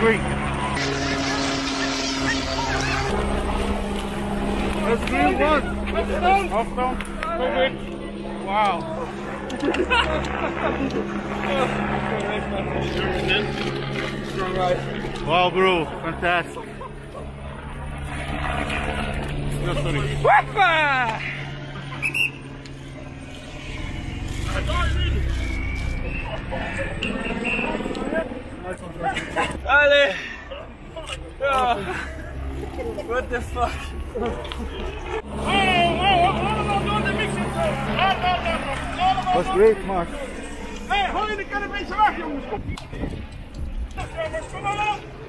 great. That's green one. Off down. So good. Wow. Wow, bro. Fantastic. No, sorry. Whoppa! Allez! Oh. What the fuck? Was great, Mark. Hé, gooi je de kan een beetje weg, jongens. Kom maar.